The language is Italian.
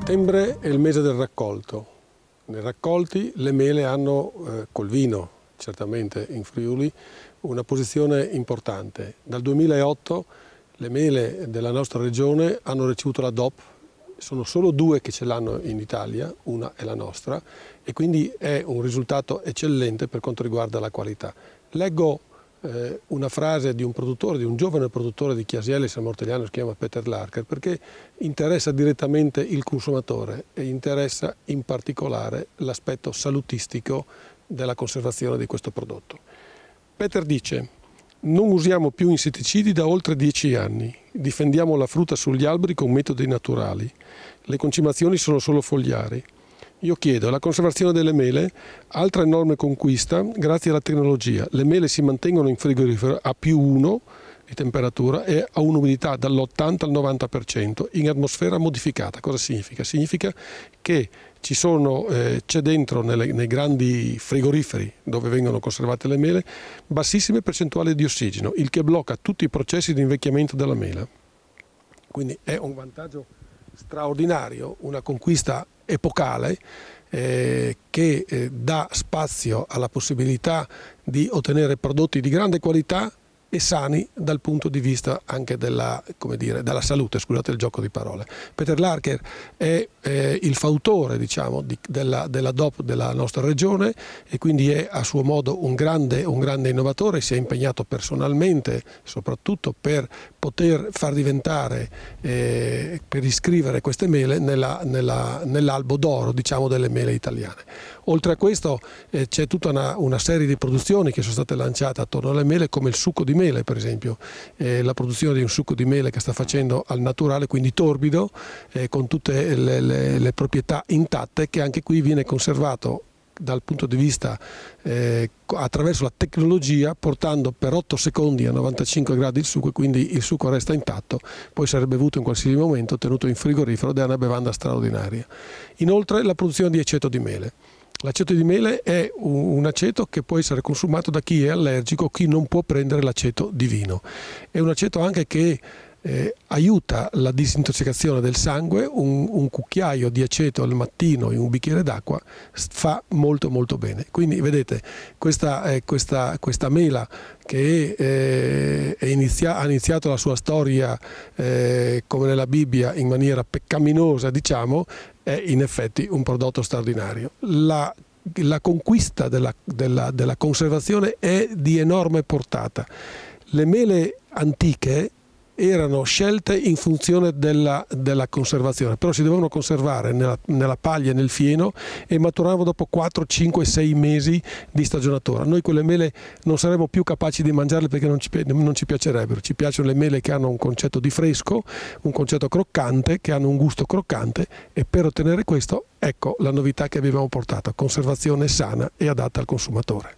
Settembre è il mese del raccolto. Nei raccolti le mele hanno, col vino certamente in Friuli, una posizione importante. Dal 2008 le mele della nostra regione hanno ricevuto la DOP, sono solo due che ce l'hanno in Italia, una è la nostra, e quindi è un risultato eccellente per quanto riguarda la qualità. Leggo una frase di un produttore, di un giovane produttore di Chiasielle San Morteliano, si chiama Peter Larker, perché interessa direttamente il consumatore e interessa in particolare l'aspetto salutistico della conservazione di questo prodotto. Peter dice: non usiamo più insetticidi da oltre 10 anni, difendiamo la frutta sugli alberi con metodi naturali, le concimazioni sono solo fogliari. Io chiedo, la conservazione delle mele, altra enorme conquista grazie alla tecnologia. Le mele si mantengono in frigorifero a +1 di temperatura e a un'umidità dall'80 al 90% in atmosfera modificata. Cosa significa? Significa che c'è dentro nei grandi frigoriferi dove vengono conservate le mele bassissime percentuali di ossigeno, il che blocca tutti i processi di invecchiamento della mela. Quindi è un vantaggio straordinario, una conquista epocale che dà spazio alla possibilità di ottenere prodotti di grande qualità e sani dal punto di vista anche della salute, scusate il gioco di parole. Peter Larker è il fautore, diciamo, della DOP della nostra regione e quindi è a suo modo un grande innovatore. Si è impegnato personalmente soprattutto per poter far diventare, per iscrivere queste mele nell'albo d'oro, diciamo, delle mele italiane. Oltre a questo c'è tutta una serie di produzioni che sono state lanciate attorno alle mele, come il succo di mele, per esempio, la produzione di un succo di mele che sta facendo al naturale, quindi torbido, con tutte le proprietà intatte, che anche qui viene conservato dal punto di vista attraverso la tecnologia, portando per 8 secondi a 95 gradi il succo, e quindi il succo resta intatto, poi sarebbe bevuto in qualsiasi momento, tenuto in frigorifero, ed è una bevanda straordinaria. Inoltre la produzione di aceto di mele. L'aceto di mele è un aceto che può essere consumato da chi è allergico o chi non può prendere l'aceto di vino. È un aceto anche che aiuta la disintossicazione del sangue. Un cucchiaio di aceto al mattino in un bicchiere d'acqua fa molto molto bene. Quindi vedete, questa mela che ha iniziato la sua storia come nella Bibbia in maniera peccaminosa, diciamo, è in effetti un prodotto straordinario. La conquista della conservazione è di enorme portata. Le mele antiche erano scelte in funzione della conservazione, però si dovevano conservare nella paglia e nel fieno e maturavano dopo 4, 5, 6 mesi di stagionatura. Noi quelle mele non saremmo più capaci di mangiarle perché non ci piacerebbero. Ci piacciono le mele che hanno un concetto di fresco, un concetto croccante, che hanno un gusto croccante, e per ottenere questo ecco la novità che abbiamo portato: conservazione sana e adatta al consumatore.